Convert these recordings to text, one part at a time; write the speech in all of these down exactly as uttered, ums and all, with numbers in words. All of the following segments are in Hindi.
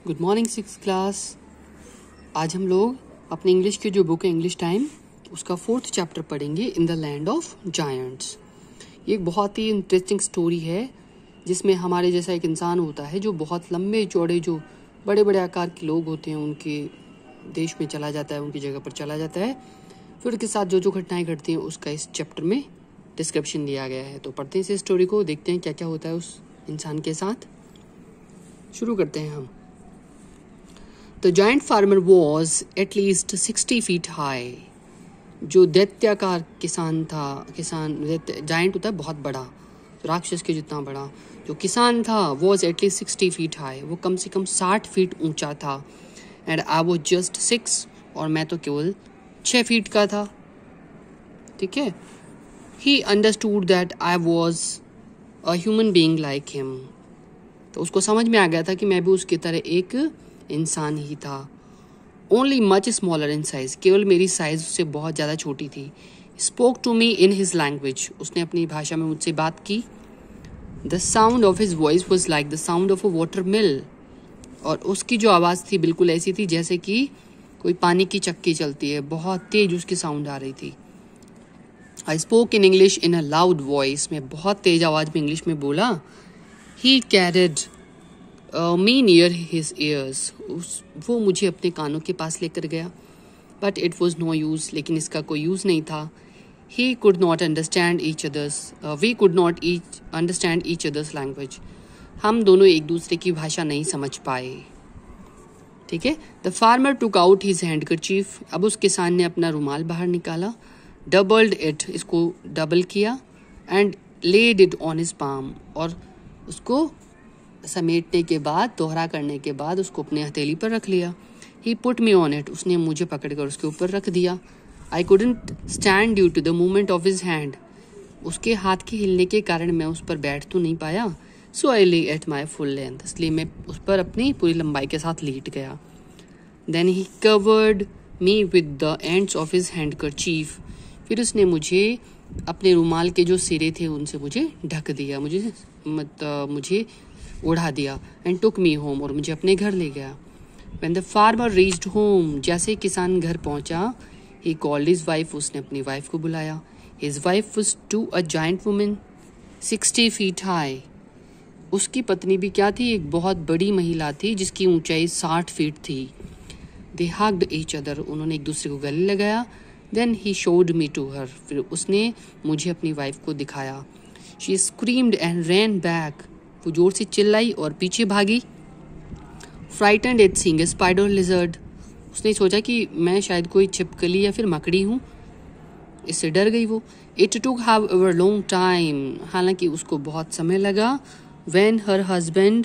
Good morning six class. आज हम लोग अपने इंग्लिश की जो बुक है इंग्लिश टाइम उसका फोर्थ चैप्टर पढ़ेंगे, in the land of giants. ये एक बहुत ही इंटरेस्टिंग स्टोरी है जिसमें हमारे जैसा एक इंसान होता है जो बहुत लंबे चौड़े जो बड़े बड़े आकार के लोग होते हैं उनके देश में चला जाता है, उनकी जगह पर चला जाता है। फिर उनके साथ जो जो घटनाएं घटती हैं उसका इस चैप्टर में डिस्क्रिप्शन दिया गया है। तो पढ़ते हैं इस स्टोरी को, देखते हैं क्या क्या होता है उस इंसान के साथ। शुरू करते हैं हम। The giant farmer was at least sixty feet high. जो दैत्याकार किसान था, किसान जायंट होता है बहुत बड़ा, राक्षस के जितना बड़ा। जो किसान था was at least sixty feet high. वो कम से कम साठ फीट ऊंचा था। And I was just six, और मैं तो केवल छः फीट का था। ठीक है। He understood that I was a human being like him. तो उसको समझ में आ गया था कि मैं भी उसकी तरह एक इंसान ही था। Only much smaller in size, केवल मेरी साइज उससे बहुत ज़्यादा छोटी थी। Spoke to me in his language, उसने अपनी भाषा में मुझसे बात की। The sound of his voice was like the sound of a water mill, और उसकी जो आवाज़ थी बिल्कुल ऐसी थी जैसे कि कोई पानी की चक्की चलती है, बहुत तेज उसकी साउंड आ रही थी। I spoke in English in a loud voice, मैं बहुत तेज आवाज़ में इंग्लिश में बोला। He carried me near his ears, वो मुझे अपने कानों के पास लेकर गया। But it was no use, लेकिन इसका कोई यूज़ नहीं था। He could not understand each others, we could not each understand each others language, हम दोनों एक दूसरे की भाषा नहीं समझ पाए। ठीक है। The farmer took out his handkerchief, अब उस किसान ने अपना रुमाल बाहर निकाला। डबल्ड इट, इसको डबल किया। And laid it on his palm, और उसको समेटने के बाद, दोहरा करने के बाद उसको अपने हथेली पर रख लिया। He put me on it, उसने मुझे पकड़कर उसके ऊपर रख दिया। I couldn't stand due to the movement of his hand, उसके हाथ के हिलने के कारण मैं उस पर बैठ तो नहीं पाया। सो आई ले एट माई फुल लेंथ, इसलिए मैं उस पर अपनी पूरी लंबाई के साथ लेट गया। Then he covered me with the ends of his handkerchief, फिर उसने मुझे अपने रुमाल के जो सिरे थे उनसे मुझे ढक दिया, मुझे मत मुझे उड़ा दिया। एंड टुक मी होम, और मुझे अपने घर ले गया। When the farmer reached home, जैसे किसान घर पहुंचा, ही कॉल्ड हिज वाइफ, उसने अपनी वाइफ को बुलाया। His wife was too a giant woman sixty feet high, उसकी पत्नी भी क्या थी, एक बहुत बड़ी महिला थी जिसकी ऊंचाई साठ फीट थी। दे हग्ड ईच अदर, उन्होंने एक दूसरे को गले लगाया। Then he showed me to her, फिर उसने मुझे अपनी वाइफ को दिखाया। She screamed and ran back, वो जोर से चिल्लाई और पीछे भागी। Frightened at seeing a spider lizard, उसने सोचा कि मैं शायद कोई छिपकली या फिर मकड़ी हूँ, इससे डर गई वो। It took however long time, हालांकि उसको बहुत समय लगा। When her husband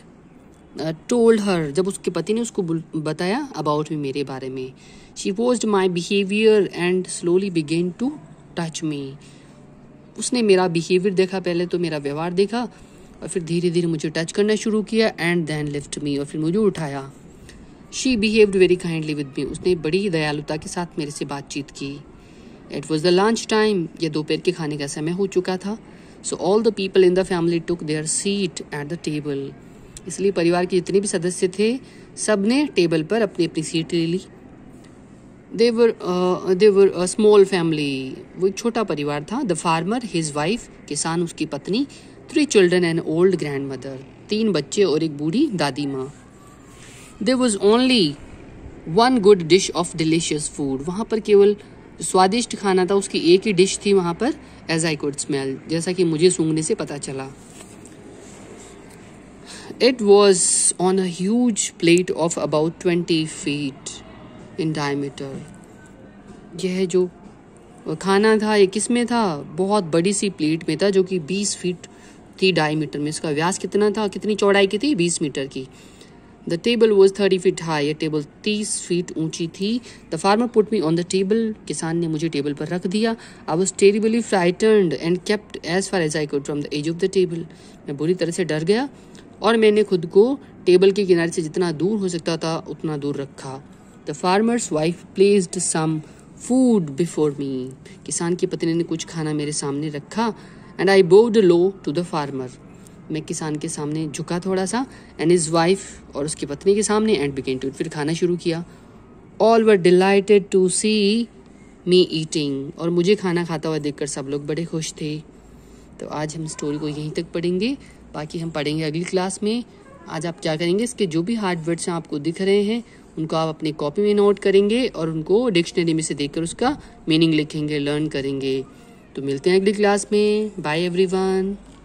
told her, जब उसके पति ने उसको बताया अबाउट मी, मेरे बारे में। She watched my behaviour and slowly began to touch me, उसने मेरा बिहेवियर देखा, पहले तो मेरा व्यवहार देखा और फिर धीरे धीरे मुझे टच करना शुरू किया। एंड देन लिफ्ट मी, और फिर मुझे उठाया। She behaved very kindly with me, उसने बड़ी दयालुता के साथ मेरे से बातचीत की। It was the lunch time, यह दोपहर के खाने का समय हो चुका था। So all the people in the family took their seat at the table, इसलिए परिवार के जितने भी सदस्य थे सब ने टेबल पर अपनी अपनी सीट ले ली। दे वर दे वर अ स्मॉल फैमिली, वो एक छोटा परिवार था। द फार्मर, हिज वाइफ, किसान उसकी पत्नी, three children and old grandmother, तीन बच्चे और एक बूढ़ी दादी माँ। There was only one good dish of delicious food, वहाँ पर केवल स्वादिष्ट खाना था उसकी एक ही डिश थी वहाँ पर। एज आई कुड स्मेल, जैसा कि मुझे सूंघने से पता चला। It was on a huge plate of about twenty feet in diameter, यह जो खाना था ये किस में था, बहुत बड़ी सी प्लेट में था जो कि बीस फीट थी डायमीटर में। इसका व्यास कितना था, कितनी चौड़ाई की थी, बीस मीटर की। The table was thirty feet high, ये टेबल तीस फीट ऊंची थी। The farmer put me on the table, किसान ने मुझे टेबल पर रख दिया। I was terribly frightened and kept as far as I could from the edge of the table, मैं बुरी तरह से डर गया और मैंने खुद को टेबल के किनारे से जितना दूर हो सकता था उतना दूर रखा। The farmer's wife placed some food before me, किसान की पत्नी ने कुछ खाना मेरे सामने रखा। And I bowed low to the farmer, मैं किसान के सामने झुका थोड़ा सा, एंड हिज वाइफ और उसकी पत्नी के सामने, एंड बिगेन टू, फिर खाना शुरू किया। All were delighted to see me eating, और मुझे खाना खाता हुआ देखकर सब लोग बड़े खुश थे। तो आज हम स्टोरी को यहीं तक पढ़ेंगे, बाकी हम पढ़ेंगे अगली क्लास में। आज आप क्या करेंगे, इसके जो भी हार्ड वर्ड्स आपको दिख रहे हैं उनको आप अपनी कॉपी में नोट करेंगे और उनको डिक्शनरी में से देखकर उसका मीनिंग लिखेंगे, लर्न करेंगे। तो मिलते हैं अगली क्लास में। Bye everyone.